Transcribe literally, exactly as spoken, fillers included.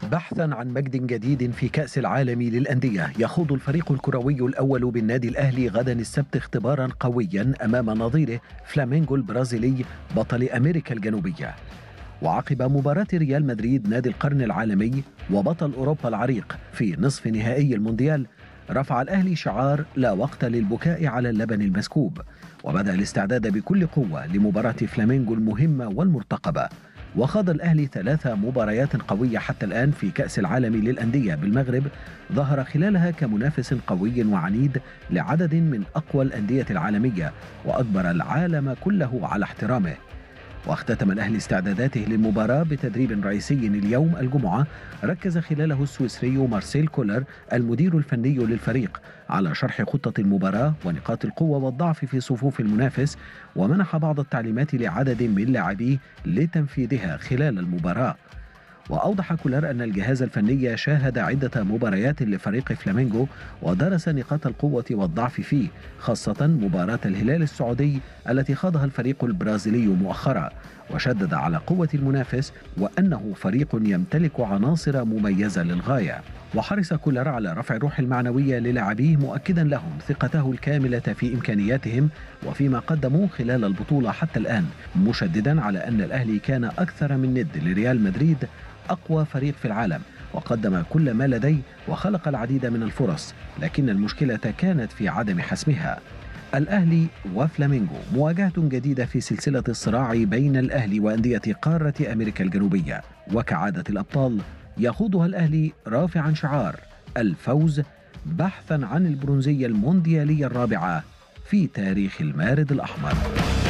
بحثا عن مجد جديد في كأس العالم للأندية، يخوض الفريق الكروي الأول بالنادي الأهلي غدا السبت اختبارا قويا أمام نظيره فلامينغو البرازيلي بطل أمريكا الجنوبية. وعقب مباراة ريال مدريد نادي القرن العالمي وبطل أوروبا العريق في نصف نهائي المونديال، رفع الأهلي شعار لا وقت للبكاء على اللبن المسكوب، وبدأ الاستعداد بكل قوة لمباراة فلامينغو المهمة والمرتقبة. وخاض الأهلي ثلاث مباريات قوية حتى الآن في كأس العالم للأندية بالمغرب، ظهر خلالها كمنافس قوي وعنيد لعدد من أقوى الأندية العالمية وأجبر العالم كله على احترامه. واختتم الأهلي استعداداته للمباراة بتدريب رئيسي اليوم الجمعة، ركز خلاله السويسري مارسيل كولر المدير الفني للفريق على شرح خطة المباراة ونقاط القوة والضعف في صفوف المنافس، ومنح بعض التعليمات لعدد من لاعبيه لتنفيذها خلال المباراة. وأوضح كولر أن الجهاز الفني شاهد عدة مباريات لفريق فلامينغو ودرس نقاط القوة والضعف فيه، خاصة مباراة الهلال السعودي التي خاضها الفريق البرازيلي مؤخرا، وشدد على قوة المنافس وأنه فريق يمتلك عناصر مميزة للغاية. وحرص كولر على رفع الروح المعنوية للاعبيه، مؤكدا لهم ثقته الكاملة في إمكانياتهم وفيما قدموا خلال البطولة حتى الآن، مشددا على أن الأهلي كان أكثر من ند لريال مدريد أقوى فريق في العالم، وقدم كل ما لديه وخلق العديد من الفرص، لكن المشكلة كانت في عدم حسمها. الأهلي وفلامينغو مواجهة جديدة في سلسلة الصراع بين الأهلي وأندية قارة أمريكا الجنوبية، وكعادة الأبطال يخوضها الأهلي رافعا شعار الفوز بحثا عن البرونزية المونديالية الرابعة في تاريخ المارد الأحمر.